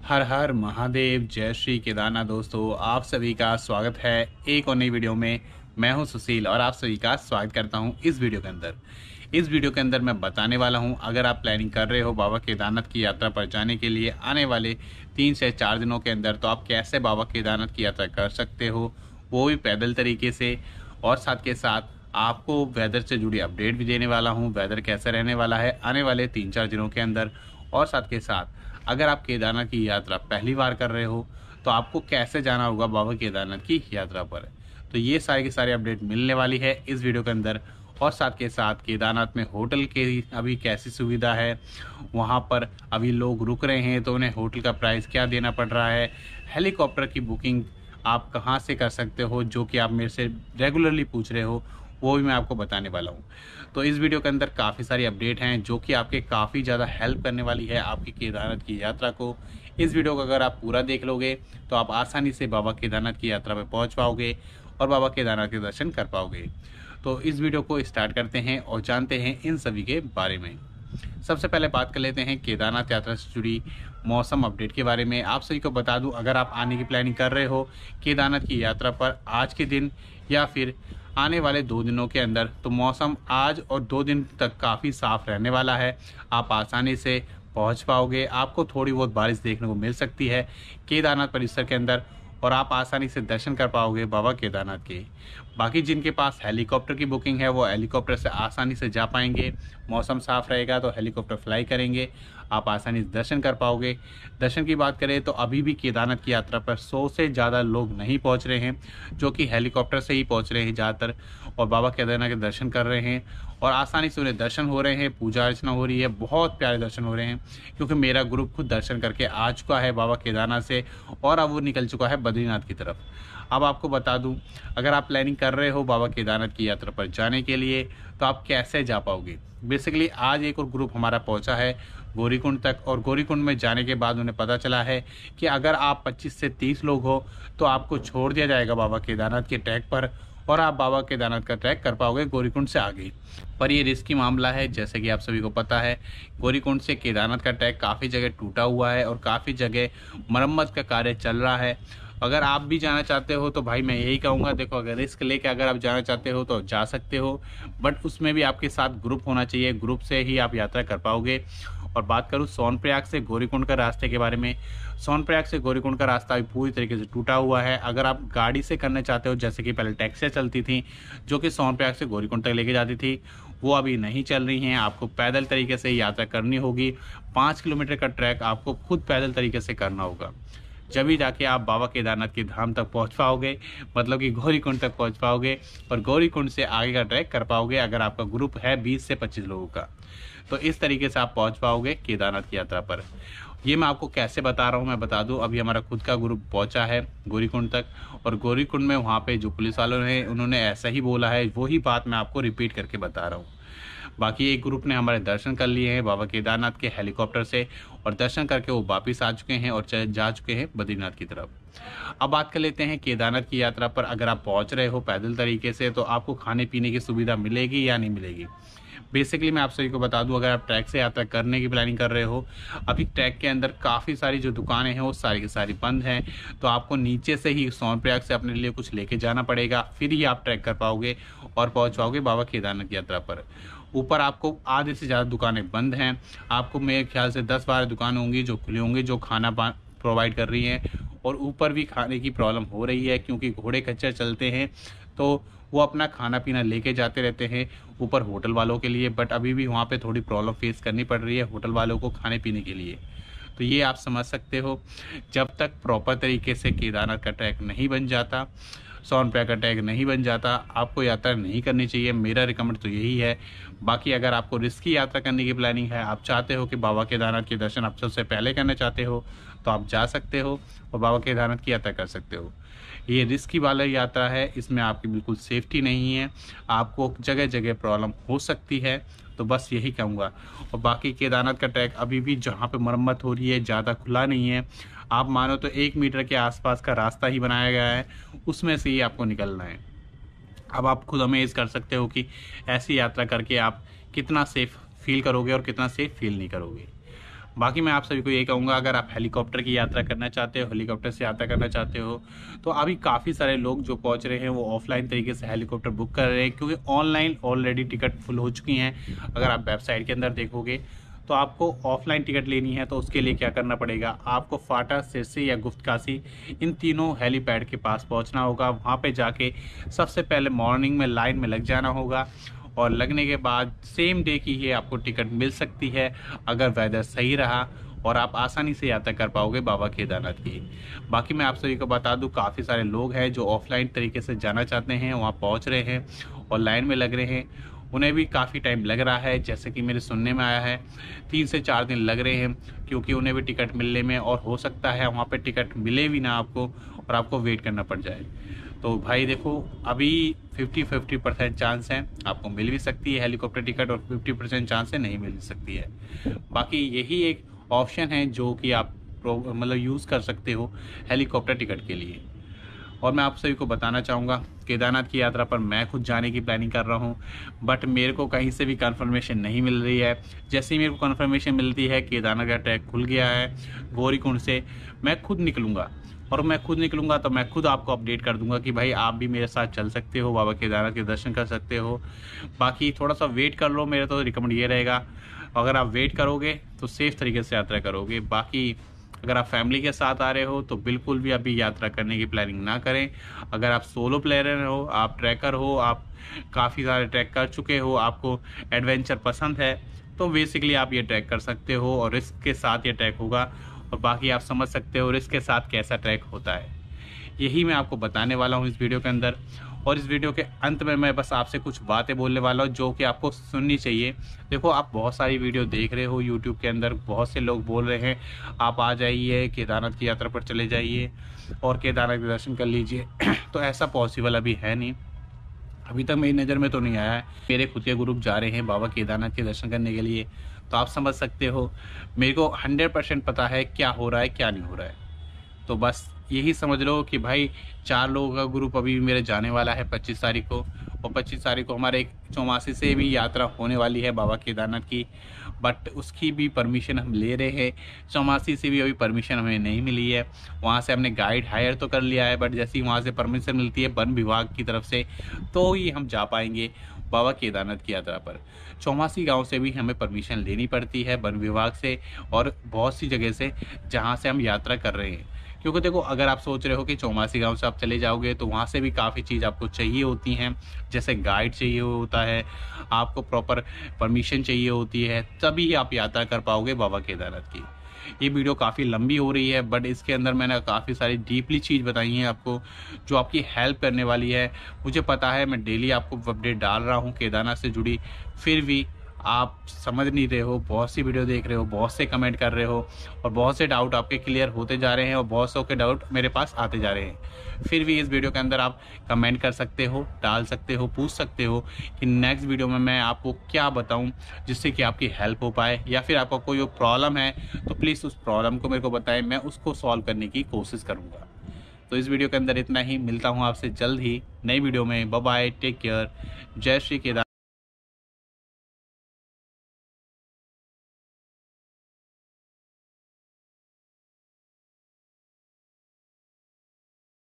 हर हर महादेव, जय श्री केदारनाथ। दोस्तों, आप सभी का स्वागत है एक और नई वीडियो में। मैं हूं सुशील और आप सभी का स्वागत करता हूं इस वीडियो के अंदर। इस वीडियो के अंदर मैं बताने वाला हूं, अगर आप प्लानिंग कर रहे हो बाबा केदारनाथ की यात्रा पर जाने के लिए आने वाले 3 से 4 दिनों के अंदर, तो आप कैसे बाबा केदारनाथ की यात्रा कर सकते हो, वो भी पैदल तरीके से। और साथ के साथ आपको वेदर से जुड़ी अपडेट भी देने वाला हूँ, वेदर कैसा रहने वाला है आने वाले 3-4 दिनों के अंदर। और साथ के साथ अगर आप केदारनाथ की यात्रा पहली बार कर रहे हो तो आपको कैसे जाना होगा बाबा केदारनाथ की यात्रा पर, तो ये सारी की सारी अपडेट मिलने वाली है इस वीडियो के अंदर। और साथ के साथ केदारनाथ में होटल की अभी कैसी सुविधा है, वहाँ पर अभी लोग रुक रहे हैं तो उन्हें होटल का प्राइस क्या देना पड़ रहा है, हेलीकॉप्टर की बुकिंग आप कहाँ से कर सकते हो, जो कि आप मेरे से रेगुलरली पूछ रहे हो, वो भी मैं आपको बताने वाला हूँ। तो इस वीडियो के अंदर काफ़ी सारी अपडेट हैं जो कि आपके काफ़ी ज़्यादा हेल्प करने वाली है आपकी केदारनाथ की यात्रा को। इस वीडियो को अगर आप पूरा देख लोगे तो आप आसानी से बाबा केदारनाथ की यात्रा पर पहुँच पाओगे और बाबा केदारनाथ के दर्शन कर पाओगे। तो इस वीडियो को स्टार्ट करते हैं और जानते हैं इन सभी के बारे में। सबसे पहले बात कर लेते हैं केदारनाथ यात्रा से जुड़ी मौसम अपडेट के बारे में। आप सभी को बता दूं, अगर आप आने की प्लानिंग कर रहे हो केदारनाथ की यात्रा पर आज के दिन या फिर आने वाले 2 दिनों के अंदर, तो मौसम आज और 2 दिन तक काफ़ी साफ रहने वाला है। आप आसानी से पहुंच पाओगे। आपको थोड़ी बहुत बारिश देखने को मिल सकती है केदारनाथ परिसर के अंदर और आप आसानी से दर्शन कर पाओगे बाबा केदारनाथ के। बाकी जिनके पास हेलीकॉप्टर की बुकिंग है वो हेलीकॉप्टर से आसानी से जा पाएंगे। मौसम साफ़ रहेगा तो हेलीकॉप्टर फ्लाई करेंगे, आप आसानी से दर्शन कर पाओगे। दर्शन की बात करें तो अभी भी केदारनाथ की यात्रा पर 100 से ज़्यादा लोग नहीं पहुंच रहे हैं, जो कि हेलीकॉप्टर से ही पहुंच रहे हैं ज़्यादातर और बाबा केदारनाथ के दर्शन कर रहे हैं और आसानी से उन्हें दर्शन हो रहे हैं, पूजा अर्चना हो रही है, बहुत प्यारे दर्शन हो रहे हैं। क्योंकि मेरा ग्रुप खुद दर्शन करके आ चुका है बाबा केदारनाथ से और अब वो निकल चुका है बद्रीनाथ की तरफ। अब आपको बता दूं, अगर आप प्लानिंग कर रहे हो बाबा केदारनाथ की यात्रा पर जाने के लिए तो आप कैसे जा पाओगे। बेसिकली आज एक और ग्रुप हमारा पहुंचा है गौरीकुंड तक और गौरीकुंड में जाने के बाद उन्हें पता चला है कि अगर आप 25 से 30 लोग हो तो आपको छोड़ दिया जाएगा बाबा केदारनाथ के ट्रैक पर और आप बाबा केदारनाथ का ट्रैक कर पाओगे गौरीकुंड से आगे। पर ये रिस्की मामला है, जैसे कि आप सभी को पता है गौरीकुंड से केदारनाथ का ट्रैक काफ़ी जगह टूटा हुआ है और काफ़ी जगह मरम्मत का कार्य चल रहा है। अगर आप भी जाना चाहते हो तो भाई मैं यही कहूँगा, देखो अगर रिस्क लेके अगर आप जाना चाहते हो तो जा सकते हो, बट उसमें भी आपके साथ ग्रुप होना चाहिए, ग्रुप से ही आप यात्रा कर पाओगे। और बात करूँ सोनप्रयाग से गौरीकुंड का रास्ते के बारे में, सोनप्रयाग से गौरीकुंड का रास्ता अभी पूरी तरीके से टूटा हुआ है। अगर आप गाड़ी से करना चाहते हो, जैसे कि पहले टैक्सियाँ चलती थी जो कि सोनप्रयाग से गौरीकुंड तक लेके जाती थी, वो अभी नहीं चल रही हैं। आपको पैदल तरीके से यात्रा करनी होगी। 5 किलोमीटर का ट्रैक आपको खुद पैदल तरीके से करना होगा, जब ही जाके आप बाबा केदारनाथ के धाम तक पहुंच पाओगे, मतलब कि गौरीकुंड तक पहुंच पाओगे और गौरीकुंड से आगे का ट्रैक कर पाओगे। अगर आपका ग्रुप है 20 से 25 लोगों का, तो इस तरीके से आप पहुंच पाओगे केदारनाथ की यात्रा पर। ये मैं आपको कैसे बता रहा हूँ, मैं बता दूं, अभी हमारा खुद का ग्रुप पहुंचा है गौरीकुंड तक और गौरीकुंड में वहाँ पे जो पुलिस वालों ने उन्होंने ऐसा ही बोला है, वही बात मैं आपको रिपीट करके बता रहा हूँ। बाकी एक ग्रुप ने हमारे दर्शन कर लिए हैं बाबा केदारनाथ के हेलीकॉप्टर से और दर्शन करके वो वापस आ चुके हैं और जा चुके हैं बद्रीनाथ की तरफ। अब बात कर लेते हैं केदारनाथ की यात्रा पर अगर आप पहुंच रहे हो पैदल तरीके से तो आपको खाने पीने की सुविधा मिलेगी या नहीं मिलेगी। बेसिकली मैं आप सभी को बता दूं, अगर आप ट्रैक से यात्रा करने की प्लानिंग कर रहे हो, अभी ट्रैक के अंदर काफ़ी सारी जो दुकानें हैं वो सारी की सारी बंद हैं, तो आपको नीचे से ही सोनप्रयाग से अपने लिए कुछ लेके जाना पड़ेगा, फिर ही आप ट्रैक कर पाओगे और पहुंच पाओगे बाबा केदारनाथ की यात्रा पर। ऊपर आपको आधे से ज़्यादा दुकानें बंद हैं, आपको मेरे ख्याल से 10-12 दुकानें होंगी जो खुली होंगी जो खाना प्रोवाइड कर रही हैं और ऊपर भी खाने की प्रॉब्लम हो रही है क्योंकि घोड़े खच्चर चलते हैं तो वो अपना खाना पीना लेके जाते रहते हैं ऊपर होटल वालों के लिए, बट अभी भी वहाँ पे थोड़ी प्रॉब्लम फेस करनी पड़ रही है होटल वालों को खाने पीने के लिए। तो ये आप समझ सकते हो, जब तक प्रॉपर तरीके से केदारनाथ का ट्रैक नहीं बन जाता, सोनप्रयाग का ट्रैक नहीं बन जाता, आपको यात्रा नहीं करनी चाहिए। मेरा रिकमेंड तो यही है। बाकी अगर आपको रिस्की यात्रा करने की प्लानिंग है, आप चाहते हो कि बाबा केदारनाथ के दर्शन आप सबसे पहले करना चाहते हो, तो आप जा सकते हो और बाबा केदारनाथ की यात्रा कर सकते हो। ये रिस्की वाला यात्रा है, इसमें आपकी बिल्कुल सेफ्टी नहीं है, आपको जगह जगह प्रॉब्लम हो सकती है, तो बस यही कहूँगा। और बाकी केदारनाथ का ट्रैक अभी भी जहाँ पे मरम्मत हो रही है ज़्यादा खुला नहीं है, आप मानो तो 1 मीटर के आसपास का रास्ता ही बनाया गया है, उसमें से ही आपको निकलना है। अब आप खुद अमेज कर सकते हो कि ऐसी यात्रा करके आप कितना सेफ फील करोगे और कितना सेफ फील नहीं करोगे। बाकी मैं आप सभी को ये कहूँगा, अगर आप हेलीकॉप्टर की यात्रा करना चाहते हो, हेलीकॉप्टर से यात्रा करना चाहते हो, तो अभी काफ़ी सारे लोग जो पहुँच रहे हैं वो ऑफलाइन तरीके से हेलीकॉप्टर बुक कर रहे हैं, क्योंकि ऑनलाइन ऑलरेडी टिकट फुल हो चुकी हैं। अगर आप वेबसाइट के अंदर देखोगे तो आपको ऑफलाइन टिकट लेनी है, तो उसके लिए क्या करना पड़ेगा, आपको फाटा, सिरसी या गुप्तकाशी इन तीनों हेलीपैड के पास पहुंचना होगा। वहां पे जाके सबसे पहले मॉर्निंग में लाइन में लग जाना होगा, और लगने के बाद सेम डे की ही आपको टिकट मिल सकती है, अगर वेदर सही रहा, और आप आसानी से यात्रा कर पाओगे बाबा केदारनाथ की। बाकी मैं आप सभी को बता दूं, काफ़ी सारे लोग हैं जो ऑफलाइन तरीके से जाना चाहते हैं, वहाँ पहुँच रहे हैं और लाइन में लग रहे हैं। उन्हें भी काफ़ी टाइम लग रहा है, जैसे कि मेरे सुनने में आया है 3 से 4 दिन लग रहे हैं, क्योंकि उन्हें भी टिकट मिलने में, और हो सकता है वहाँ पे टिकट मिले भी ना आपको और आपको वेट करना पड़ जाए। तो भाई देखो, अभी 50-50% चांस है, आपको मिल भी सकती है हेलीकॉप्टर टिकट, और 50% चांस है नहीं मिल सकती है। बाकी यही एक ऑप्शन है जो कि आप मतलब यूज़ कर सकते हो हेलीकॉप्टर टिकट के लिए। और मैं आप सभी को बताना चाहूँगा, केदारनाथ की यात्रा पर मैं खुद जाने की प्लानिंग कर रहा हूँ, बट मेरे को कहीं से भी कंफर्मेशन नहीं मिल रही है। जैसे ही मेरे को कंफर्मेशन मिलती है केदारनाथ का ट्रैक खुल गया है गौरीकुंड से, मैं खुद निकलूँगा, और मैं खुद निकलूँगा तो मैं खुद आपको अपडेट कर दूंगा कि भाई आप भी मेरे साथ चल सकते हो, बाबा केदारनाथ के दर्शन कर सकते हो। बाकी थोड़ा सा वेट कर लो, मेरा तो रिकमेंड ये रहेगा, अगर आप वेट करोगे तो सेफ तरीके से यात्रा करोगे। बाकी अगर आप फैमिली के साथ आ रहे हो तो बिल्कुल भी अभी यात्रा करने की प्लानिंग ना करें। अगर आप सोलो प्लेयर हो, आप ट्रैकर हो, आप काफ़ी सारे ट्रैक कर चुके हो, आपको एडवेंचर पसंद है, तो बेसिकली आप ये ट्रैक कर सकते हो, और रिस्क के साथ ये ट्रैक होगा। और बाकी आप समझ सकते हो रिस्क के साथ कैसा ट्रैक होता है, यही मैं आपको बताने वाला हूँ इस वीडियो के अंदर। और इस वीडियो के अंत में मैं बस आपसे कुछ बातें बोलने वाला हूँ जो कि आपको सुननी चाहिए। देखो, आप बहुत सारी वीडियो देख रहे हो यूट्यूब के अंदर, बहुत से लोग बोल रहे हैं आप आ जाइए, केदारनाथ की यात्रा पर चले जाइए और केदारनाथ के दर्शन कर लीजिए तो ऐसा पॉसिबल अभी है नहीं, अभी तक मेरी नज़र में तो नहीं आया है। मेरे खुद के ग्रुप जा रहे हैं बाबा केदारनाथ के दर्शन करने के लिए, तो आप समझ सकते हो मेरे को 100% पता है क्या हो रहा है क्या नहीं हो रहा है। तो बस यही समझ लो कि भाई 4 लोगों का ग्रुप अभी मेरे जाने वाला है 25 तारीख को, और 25 तारीख को हमारे एक चौमासी से भी यात्रा होने वाली है बाबा केदारनाथ की, बट उसकी भी परमिशन हम ले रहे हैं। चौमासी से भी अभी परमिशन हमें नहीं मिली है, वहाँ से हमने गाइड हायर तो कर लिया है, बट जैसे ही वहाँ से परमिशन मिलती है वन विभाग की तरफ से, तो ही हम जा पाएंगे बाबा केदारनाथ की यात्रा पर। चौमासी गांव से भी हमें परमिशन लेनी पड़ती है वन विभाग से, और बहुत सी जगह से जहां से हम यात्रा कर रहे हैं। क्योंकि देखो, अगर आप सोच रहे हो कि चौमासी गांव से आप चले जाओगे तो वहां से भी काफ़ी चीज़ आपको चाहिए होती हैं, जैसे गाइड चाहिए होता है, आपको प्रॉपर परमिशन चाहिए होती है, तभी आप यात्रा कर पाओगे बाबा केदारनाथ की। ये वीडियो काफ़ी लंबी हो रही है, बट इसके अंदर मैंने काफ़ी सारी डीपली चीज़ बताई हैं आपको, जो आपकी हेल्प करने वाली है। मुझे पता है मैं डेली आपको अपडेट डाल रहा हूँ केदारनाथ से जुड़ी, फिर भी आप समझ नहीं रहे हो, बहुत सी वीडियो देख रहे हो, बहुत से कमेंट कर रहे हो, और बहुत से डाउट आपके क्लियर होते जा रहे हैं, और बहुत सौ के डाउट मेरे पास आते जा रहे हैं। फिर भी इस वीडियो के अंदर आप कमेंट कर सकते हो, डाल सकते हो, पूछ सकते हो कि नेक्स्ट वीडियो में मैं आपको क्या बताऊं जिससे कि आपकी हेल्प हो पाए, या फिर आपको कोई प्रॉब्लम है तो प्लीज़ उस प्रॉब्लम को मेरे को बताएं, मैं उसको सॉल्व करने की कोशिश करूँगा। तो इस वीडियो के अंदर इतना ही, मिलता हूँ आपसे जल्द ही नई वीडियो में। बाय बाय, टेक केयर, जय श्री केदार।